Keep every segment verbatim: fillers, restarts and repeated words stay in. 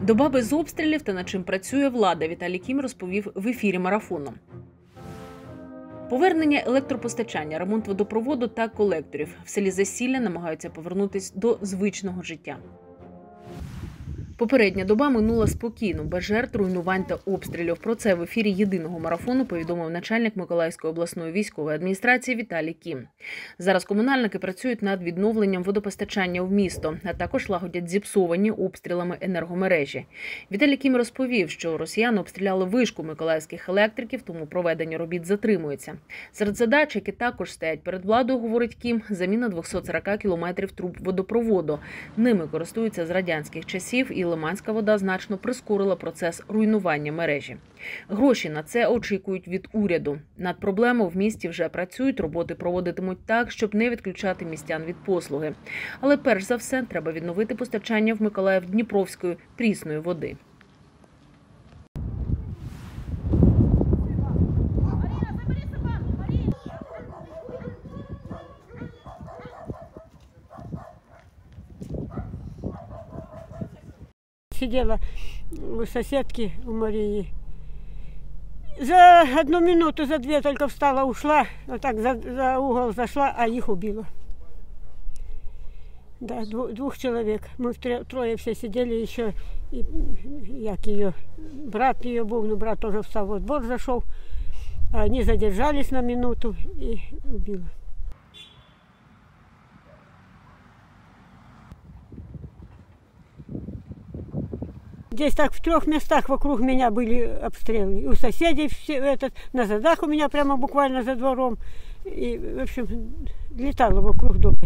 Доба без обстрілів та над чим працює влада, Віталій Кім розповів в ефірі марафону. Повернення електропостачання, ремонт водопроводу та колекторів. В селі Засілля намагаються повернутися до звичного життя. Попередня доба минула спокійно, без жертв, руйнувань та обстрілів. Про це в ефірі єдиного марафону повідомив начальник Миколаївської обласної військової адміністрації Віталій Кім. Зараз комунальники працюють над відновленням водопостачання в місто, а також лагодять зіпсовані обстрілами енергомережі. Віталій Кім розповів, що росіяни обстріляли вишку миколаївських електриків, тому проведення робіт затримується. Серед задач, які також стоять перед владою, говорить Кім, заміна двохсот сорока кілометрів труб водопроводу. Ними користуються з радянських часів, і Лиманська вода значно прискорила процес руйнування мережі. Гроші на це очікують від уряду. Над проблемою в місті вже працюють, роботи проводитимуть так, щоб не відключати містян від послуги. Але перш за все треба відновити постачання в Миколаїв Дніпровської прісної води. Сидела у соседки, у Марии. За одну минуту, за две только встала, ушла, вот так за, за угол зашла, а их убила. Да, двух, двух человек. Мы трое все сидели еще, и, як ее, брат ее был, ну брат тоже встал, вот двор зашел. Они задержались на минуту и убила. Здесь так в трех местах вокруг меня были обстрелы. И у соседей все, этот, на задах у меня прямо буквально за двором. И, в общем, летало вокруг дома.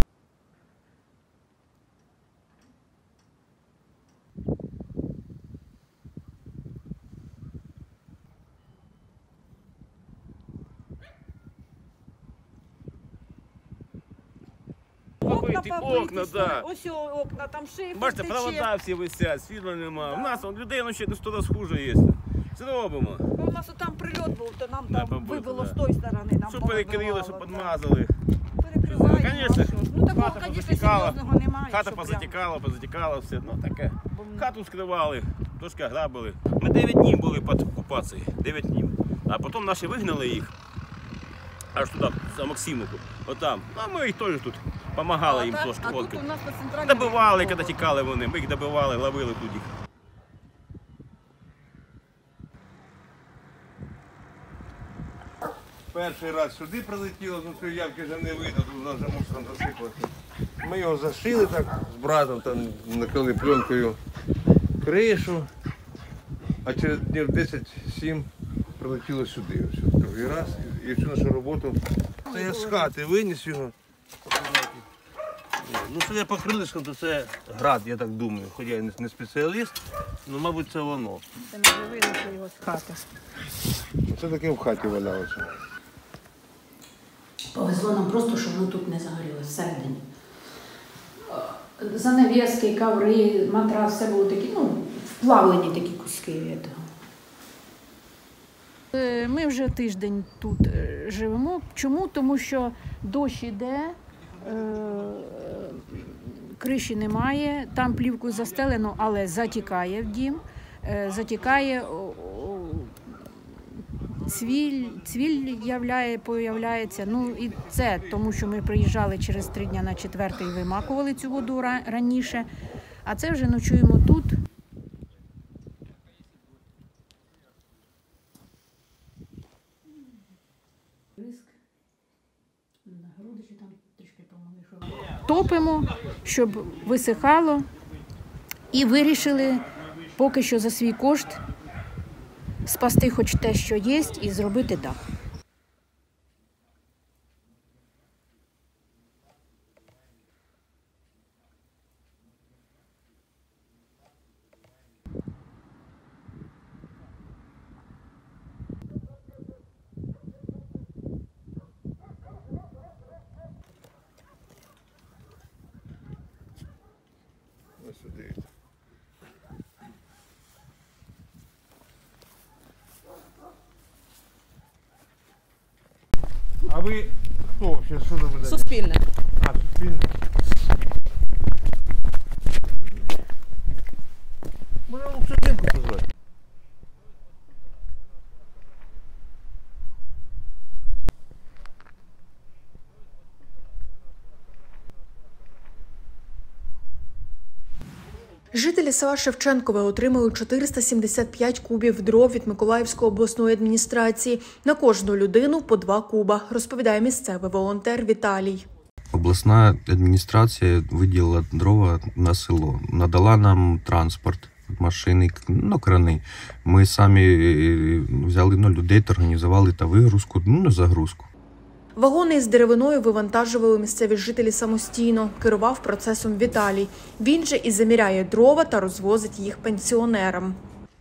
Окна, окна, да. Ось окна, там шифер. Бачите, провода всі висять, світла нема. Да. У нас он, людей ну, ще не сто раз хуже є. Це робимо. У нас там прильот був, то нам Да, там побито, вибило да. з тої сторони. Нам Щоб перекрили, щоб повибивало, підмазали. да. Перекриваємо. Ну, конечно. Ну такого, Хата звісно, позатікала, серйозного немає. Хата що прям. позатікала, позатікала, все. Ну таке. Бо ми- Хату скривали, трошки грабили. Ми дев'ять днів були під окупацією. дев'ять днів. А потім наші вигнали їх. Аж туди, за Максимівку. Отам. А ми їх теж тут допомагали А їм так, трошки. а водки. тут у нас по центральній Добивали, вулиці. коли тікали вони. Ми їх добивали, ловили тут їх. Перший раз сюди прилетіло, ну цієї явки вже не видно, тут вже мусором засипалося. Ми його зашили так з братом, там накрили пленкою кришу, а через днів десять-сім прилетіло сюди. Ось другий раз. І всю нашу роботу. Це я з хати виніс його. Ну, що я покрилишком, то це град, я так думаю. Хоч я не спеціаліст, але, мабуть, це воно. Це не вже видно, що його з хати. Це таке в хаті валялося. Повезло нам просто, що воно тут не загорілося всередині. Занавіски, коври, матрас, все було такі, ну, вплавлені такі куски від того. Е, Ми вже тиждень тут е, живемо. Чому? Тому що дощ іде, е, криші немає, там плівкою застелено, але затікає в дім, е, затікає, о, о, цвіль, цвіль являє, появляється. Ну і це тому, що ми приїжджали через три дні на четвертий і вимакували цю воду ра- раніше, а це вже ночуємо тут. Топимо, щоб висихало, і вирішили поки що за свій кошт спасти хоч те, що є, і зробити дах. Ось сюди. А ви хто? Що це буде? Суспільне. А, суспільне. Може, Жителі села Шевченкове отримали чотириста сімдесят п'ять кубів дров від Миколаївської обласної адміністрації. На кожну людину по два куба, розповідає місцевий волонтер Віталій. Обласна адміністрація виділила дрова на село, надала нам транспорт, машини, ну, крани. Ми самі взяли ну, людей та організували та вигрузку, ну, загрузку. Вагони із деревиною вивантажували місцеві жителі самостійно. Керував процесом Віталій. Він же і заміряє дрова та розвозить їх пенсіонерам.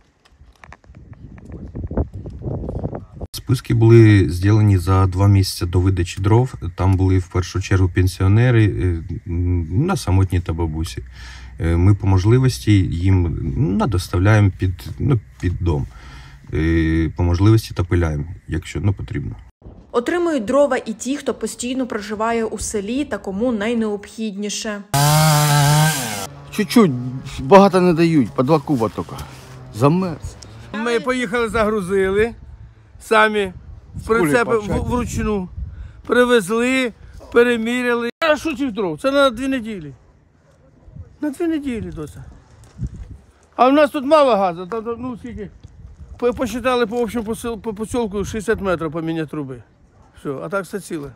Списки були зроблені за два місяці до видачі дров. Там були в першу чергу пенсіонери на самотні та бабусі. Ми по можливості їм доставляємо під, ну, під дом. По можливості та пиляємо, якщо ну, потрібно. Отримують дрова і ті, хто постійно проживає у селі та кому найнеобхідніше. Чуть-чуть, багато не дають, по два куба тільки. Замерз. Ми поїхали, загрузили, самі в прицепи вручну. Привезли, переміряли. А що цих дров? Це на дві неділі. На дві неділі доця. А в нас тут мало газу, там, ну скільки. Посчитали по общому по поселку шістдесят метрів поміняти труби. Все, а так все ціле.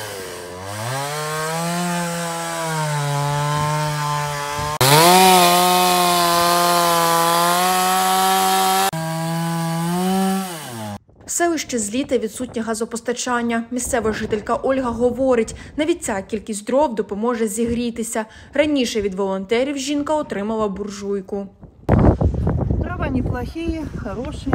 Селище зліте, відсутнє газопостачання. Місцева жителька Ольга говорить, навіть ця кількість дров допоможе зігрітися. Раніше від волонтерів жінка отримала буржуйку. Дрова неплохие, хорошие.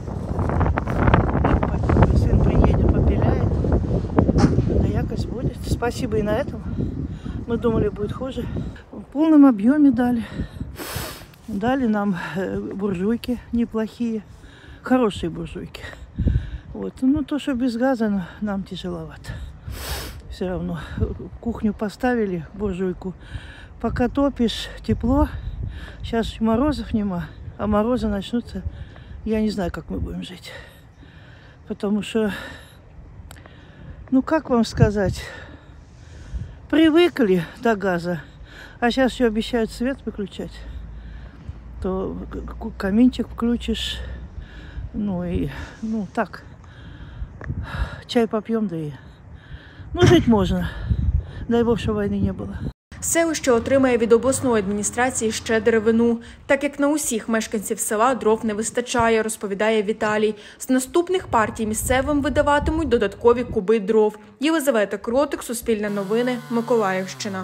Сын приедет, попиляет. Да якость будет. Спасибо и на этом. Мы думали, будет хуже. В полном объеме дали. Дали нам буржуйки неплохие. Хорошие буржуйки. Вот. Ну, то, что без газа, нам тяжеловато. Все равно. Кухню поставили, буржуйку. Пока топишь, тепло. Сейчас морозов нема. А морозы начнутся, я не знаю, как мы будем жить. Потому что, ну как вам сказать, привыкли до газа, а сейчас еще обещают свет выключать. То каминчик включишь, ну и, ну так, чай попьем, да и, ну жить можно. Дай Бог, что войны не было. Селище отримає від обласної адміністрації ще деревину. Так як на усіх мешканців села дров не вистачає, розповідає Віталій. З наступних партій місцевим видаватимуть додаткові куби дров. Єлизавета Кротик, Суспільне новини, Миколаївщина.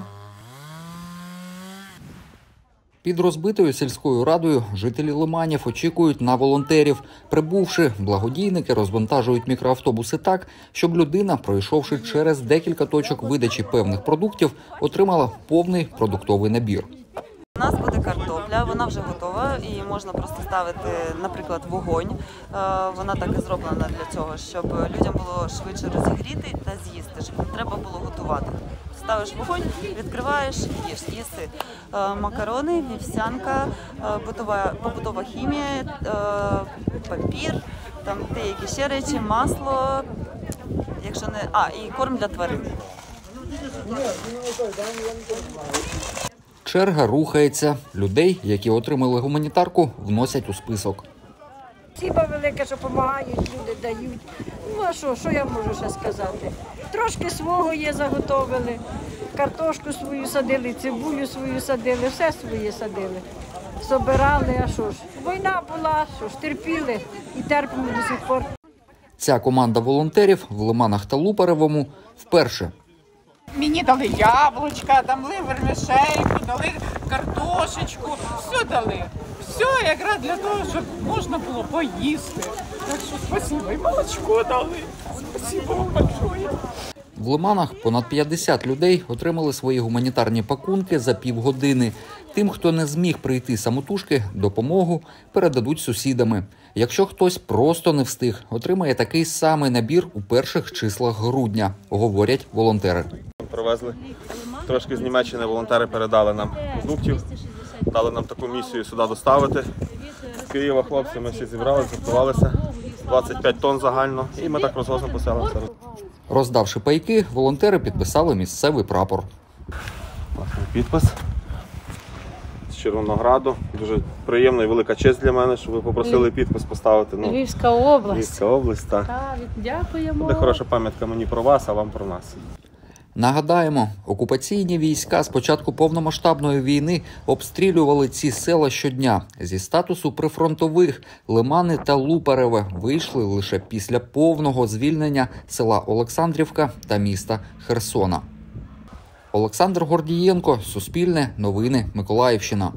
Під розбитою сільською радою жителі Лиманів очікують на волонтерів. Прибувши, благодійники розвантажують мікроавтобуси так, щоб людина, пройшовши через декілька точок видачі певних продуктів, отримала повний продуктовий набір. У нас буде картопля, вона вже готова і можна просто ставити, наприклад, вогонь. Вона так і зроблена для цього, щоб людям було швидше розігріти та з'їсти, щоб не треба було готувати. Ставиш вогонь, відкриваєш, їш, їси. Макарони, вівсянка, побутова, побутова хімія, папір, там деякі ще речі, масло, якщо не, а, і корм для тварин. Черга рухається. Людей, які отримали гуманітарку, вносять у список. Спасибо велике, що допомагають, люди дають. Ну а що, що я можу ще сказати? Трошки свого є, заготовили. Картошку свою садили, цибулю свою садили, все своє садили. Собирали, а що ж, війна була, що ж, терпіли і терпимо до сих пор. Ця команда волонтерів в Лиманах та Лупаревому вперше. Мені дали яблучка, дали вермішельку, дали картошечку, все дали. Все якраз для того, щоб можна було поїсти. Так що спасибо, і молочко дали. Спасибо вам большое. В Лиманах понад п'ятдесят людей отримали свої гуманітарні пакунки за півгодини. Тим, хто не зміг прийти самотужки, допомогу передадуть сусідами. Якщо хтось просто не встиг, отримає такий самий набір у перших числах грудня, говорять волонтери. Привезли. Трошки з Німеччини волонтери передали нам продуктів, дали нам таку місію сюди доставити. З Києва хлопці ми всі зібралися, готувалися. двадцять п'ять тонн загально, і ми так розвозимо по селам. Роздавши пайки, волонтери підписали місцевий прапор. Власний підпис. Червонограду. Дуже приємна і велика честь для мене, що ви попросили підпис поставити. Ну, Львівська область. Львівська область, так. Так, дякуємо. Буде хороша пам'ятка мені про вас, а вам про нас. Нагадаємо, окупаційні війська з початку повномасштабної війни обстрілювали ці села щодня. Зі статусу прифронтових Лимани та Лупареве вийшли лише після повного звільнення села Олександрівка та міста Херсона. Олександр Гордієнко, Суспільне, Новини, Миколаївщина.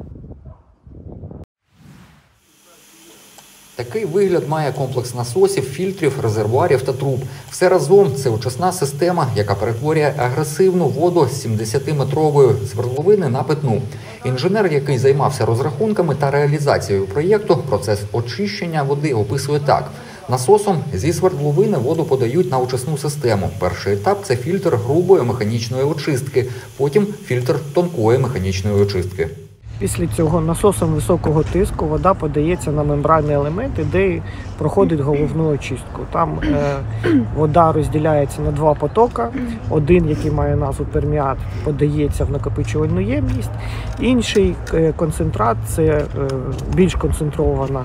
Такий вигляд має комплекс насосів, фільтрів, резервуарів та труб. Все разом – це очисна система, яка перетворює агресивну воду з сімдесятиметрової свердловини на питну. Інженер, який займався розрахунками та реалізацією проєкту, процес очищення води описує так. Насосом зі свердловини воду подають на очисну систему. Перший етап – це фільтр грубої механічної очистки, потім фільтр тонкої механічної очистки. Після цього насосом високого тиску вода подається на мембранні елементи, де проходить головну очистку. Там е, вода розділяється на два потоки. Один, який має назву перміат, подається в накопичувальну ємність. Інший е, концентрат – це е, більш концентрована,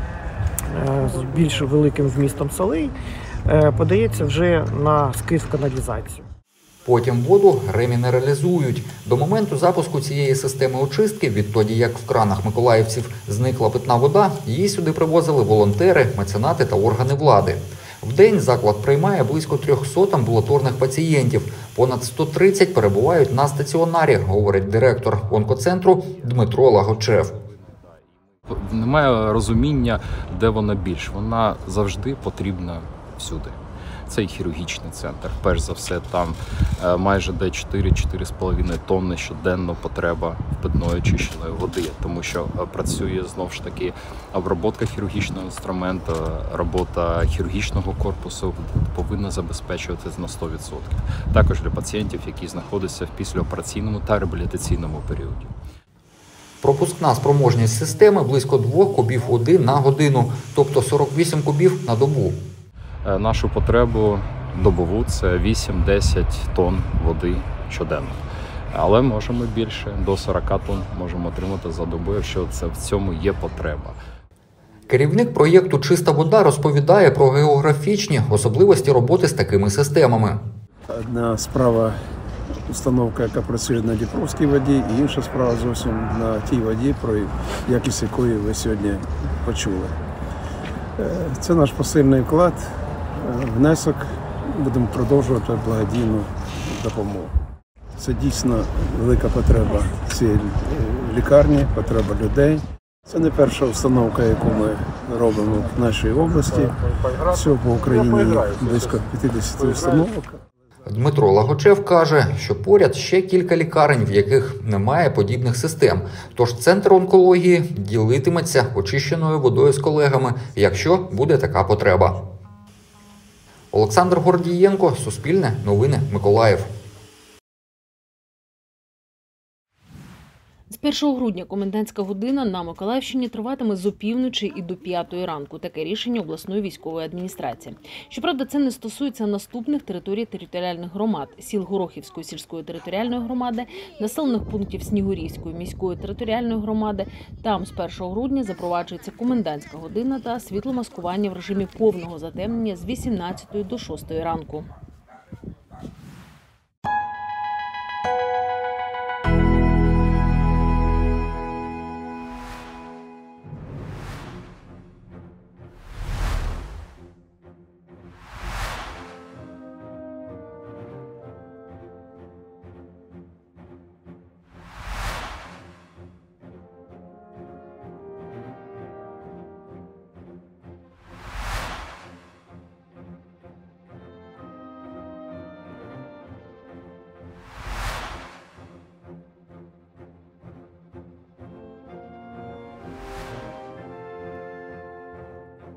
е, з більш великим вмістом солей, е, подається вже на скид в каналізацію. Потім воду ремінералізують. До моменту запуску цієї системи очистки, відтоді як в кранах миколаївців зникла питна вода, її сюди привозили волонтери, меценати та органи влади. В день заклад приймає близько трьохсот амбулаторних пацієнтів. Понад сто тридцять перебувають на стаціонарі, говорить директор онкоцентру Дмитро Лагочев. Немає розуміння, де вона більш. Вона завжди потрібна всюди. Це і хірургічний центр. Перш за все, там майже де чотири-чотири з половиною тонни щоденно потреба питної очищеної води, тому що працює знову ж таки обробка хірургічного інструменту, робота хірургічного корпусу повинна забезпечуватися на сто відсотків. Також для пацієнтів, які знаходяться в післяопераційному та реабілітаційному періоді. Пропускна спроможність системи близько двох кубів води на годину, тобто сорок вісім кубів на добу. Нашу потребу добову – це вісім-десять тонн води щоденно. Але можемо більше, до сорок тонн можемо отримати за добу, якщо це в цьому є потреба. Керівник проєкту «Чиста вода» розповідає про географічні особливості роботи з такими системами. Одна справа – установка, яка працює на Дніпровській воді, і інша справа зовсім на тій воді, про якість якої ви сьогодні почули. Це наш посильний вклад, внесок, будемо продовжувати благодійну допомогу. Це дійсно велика потреба цієї лікарні, потреба людей. Це не перша установка, яку ми робимо в нашій області. Всього по Україні близько п'ятдесят установок. Дмитро Лагочев каже, що поряд ще кілька лікарень, в яких немає подібних систем. Тож Центр онкології ділитиметься очищеною водою з колегами, якщо буде така потреба. Олександр Гордієнко, Суспільне, Новини, Миколаїв. З першого грудня комендантська година на Миколаївщині триватиме з опівночі і до п'ятої ранку. Таке рішення обласної військової адміністрації. Щоправда, це не стосується наступних територій територіальних громад – сіл Горохівської сільської територіальної громади, населених пунктів Снігурівської міської територіальної громади. Там з першого грудня запроваджується комендантська година та світломаскування в режимі повного затемнення з вісімнадцятої до шостої ранку.